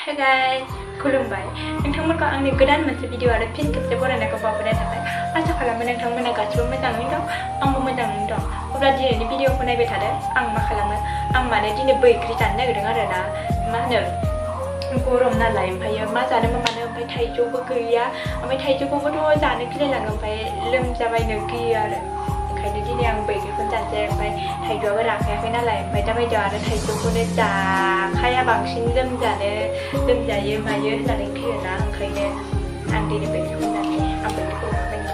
Hai guys, खुलुमबाय नोंथांमोनखौ आंनि गोदान मोनसे भिडिअ आरो फिन खेबसे बरायनायखौ बावबोनाय थाबाय आसा खालामो नोंथांमोना गासिबो मोजाङैनो दं आंबो मोजाङैनो दं अब्ला दिनैनि भिडिअखौ नायबाय थादो आं मा खालामो आं माने दिनै बैग्रि जानो नागिरदों आरो ना मा होनो गरम नालाय ओमफ्राय मा जानो मानो ओमफ्राय थाइजौबो गैया ओमफ्राय थाइजौखौबोथ' जानो गिलायलाङो ओमफ्राय लोमजाबायनो गियो आरो ओंखायनो दिनै आं बैग्रिखौनो जानोसै ओमफ्राय थाइजौआबो राखायाखै नालाय ओमफ्राय दा बायदियाव आरो थाइजौखौनो जाखाया बांसिन लोमजायो मायो होननानै गियोना ओंखायनो आं दिनै बैग्रिखौनो जानोसै आं बैग्रिखौ लाखाबाय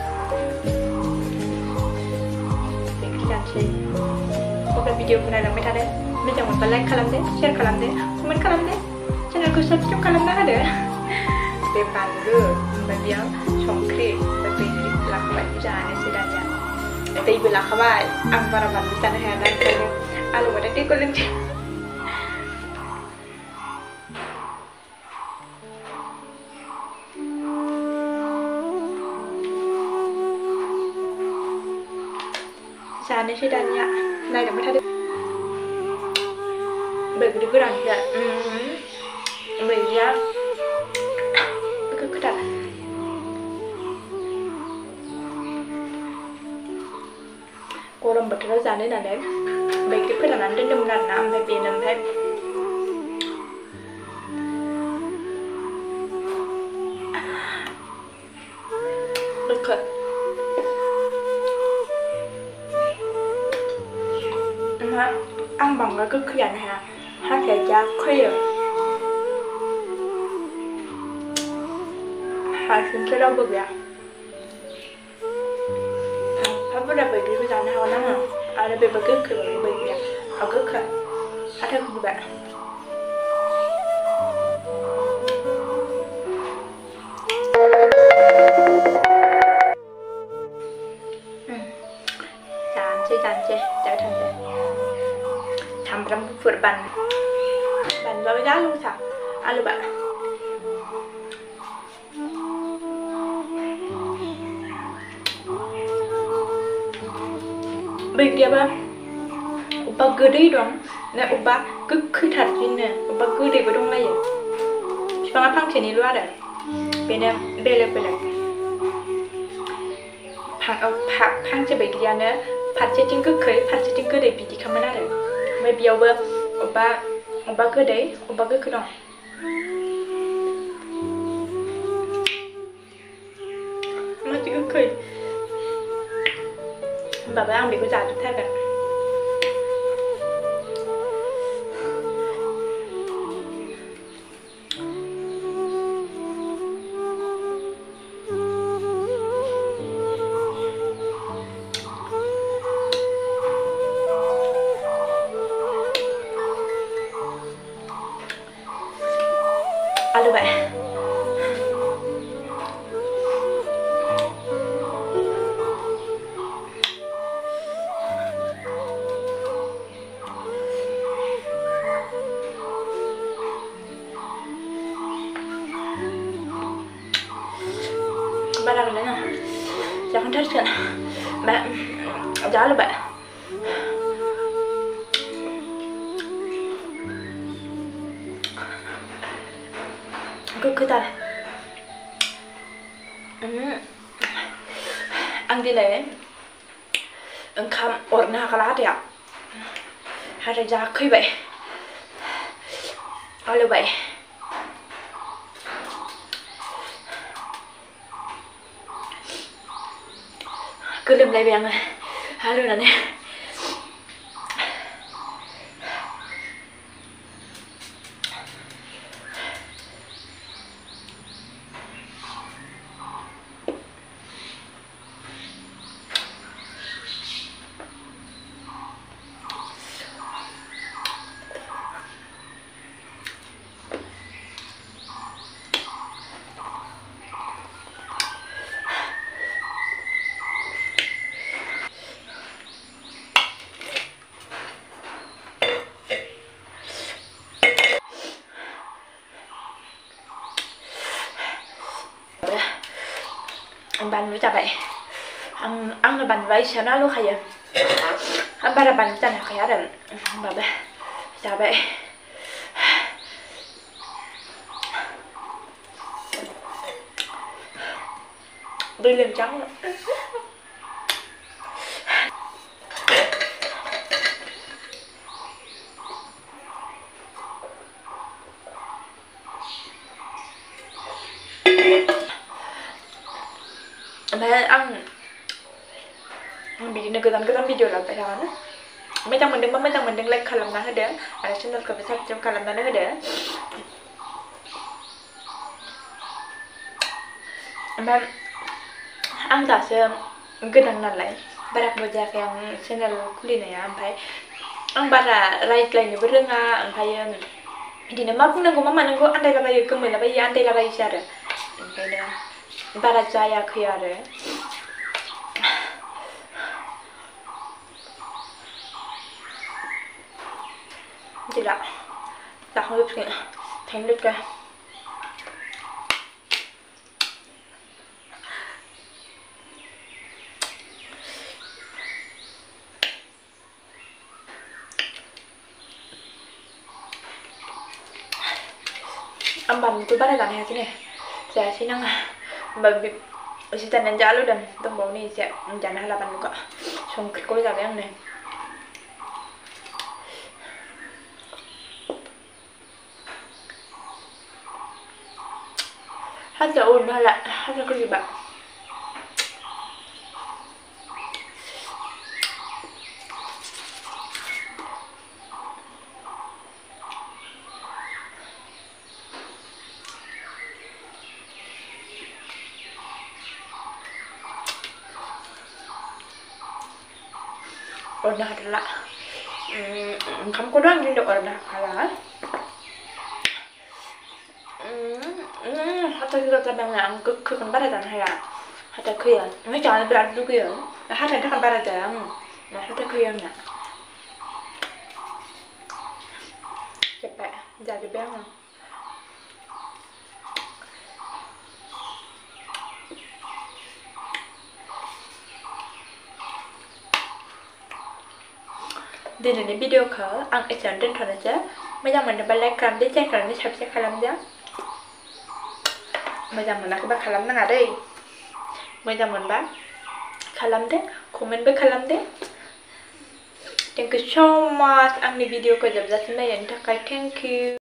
बैग्रि जानोसै अब्ला भिडिअखौ नायलांबाय थादो मोजां मोनबा लाइक खालामदो शेयार खालामदो कमेन्ट खालामदो चेनेलखौ साबसक्राइब खालामना होदो बे बानलु ओमफ्राय बेयाव संख्रि ओमफ्राय बैग्रिखौ लाखाबाय जानोसै दानिया दैबो लाखाबाय आं बारा बानलु जानो हायाना ओंखायनो आलुबाथाय दैखौ लोंसै जानोसै दानिया नायलांबाय थादो बैग्रि गोरानसो बैग्रिया गोखोथार गरम बोथोराव जानो होननानै बैग्रि फोराननानै दोनदोंमोन आरोना ओमफ्राय बेनो ओमफ्राय गोखै ओमफ्राय आं बांद्राय गोखैयानो हाया हाथाया जा खैयो हारसिंसो रावबो गैया बुरजा बैग्रिबो जानो हागोन आङो आरो बेबो गोखै बैग्रिया गोखै हाथाय खुबाय जानोसै जाबाय थानोसै सामब्राम गुफुर बानलुआबो जा गोसा आलुबा बैग्रियाबो अबेबा गोदै दं अबेबा गोखैथारसिनो अबेबा गोदैबो दंलायो बिफाङा फांसेनिल' आरो बेनो बेलेग बेलेग फांसे बैग्रियानो फारसेथिं गोखै फारसेथिं गोदै बिदिखामोन आरो ओमफ्राय बेयावबो अबेबा गोदै अबेबा गोखै दं माथो गोखै होमबाबो आं बेखौ जाजोबथारगोन आलुबाय बारा गैला ना जाखांथारसिगोन जा आलुबाय गोखैथार आं दिनै ओंखाम अरनो हाखाला हाथाया जा खैबाय आलुबाय गोलोमलायबाय आङो आलुनानै बानलु जाबाय आंनो बानलुआ एसेयावनो आलौखायो आं बारा बानलु जानो हाखाया आरो होमबाबो जाबाय brilliant trắng nữa. Mà ăn bị cái video là phải đó. Mấy trong mình đừng like kalau mana ada channel ke besar jam kalau mana ada. Mà ăn tak se gedang nalai barak bajak yang channel kuliner ya ampai ang bara right line berenga ampai di nama pun nanggo mama nanggo andai la bayi kemel la bayi andai la bayi syara ampai dah bara jaya khiyare tidak tak harus ke thành được ke Ang ban tôi bắt ra này thế này sẽ xin năng bởi vì chỉ cần đánh giá luôn đừng tông bố này sẽ chẳng hay là ban nữa xong coi ra cái ăn này hát là ôn hay là hát là cái gì bạn order adalah kamu kurang juga order kalah hatta kita kadang yang kan baradan hay à hatta kaya mấy trò này baradan juga ya hatta kan baradan nah hatta kaya nè cepet jadi banget di ini video ke ang esan dan thon aja macam mana balai kram dia cek kram dia siap kalam dia macam mana aku bak kalam nang ada macam mana kalam deh komen be kalam deh thank you so much ang ni video ko jab jat mai yang thank you